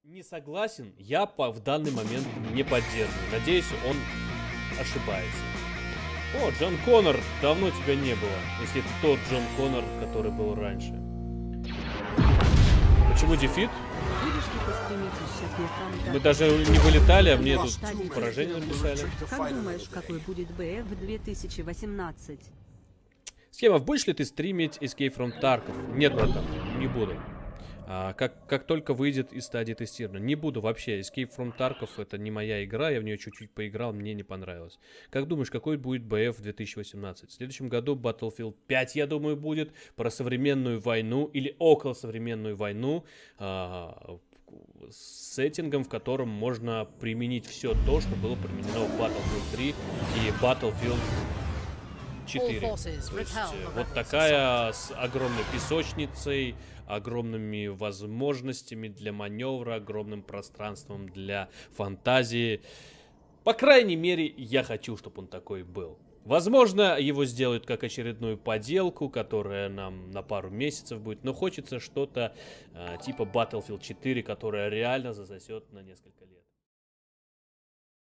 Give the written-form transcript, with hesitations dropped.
Не согласен, я в данный момент не поддерживаю. Надеюсь, он ошибается. О, Джон Коннор, давно тебя не было. Если это тот Джон Коннор, который был раньше. Почему дефит? Мы даже не вылетали, а мне тут поражение написали. Как думаешь, какой будет БФ в 2018? Схемов, будешь ли ты стримить Escape from Tarkov? Нет, братан, не буду. Как только выйдет из стадии тестирования. Не буду вообще. Escape from Tarkov это не моя игра. Я в нее чуть-чуть поиграл, мне не понравилось. Как думаешь, какой будет БФ в 2018? В следующем году Battlefield 5, я думаю, будет. Про современную войну или около современную войну. С сеттингом, в котором можно применить все то, что было применено в Battlefield 3 и Battlefield 4. То есть вот такая с огромной песочницей, огромными возможностями для маневра, огромным пространством для фантазии. По крайней мере, я хочу, чтобы он такой был. Возможно, его сделают как очередную поделку, которая нам на пару месяцев будет. Но хочется что-то типа Battlefield 4, которая реально засосет на несколько лет.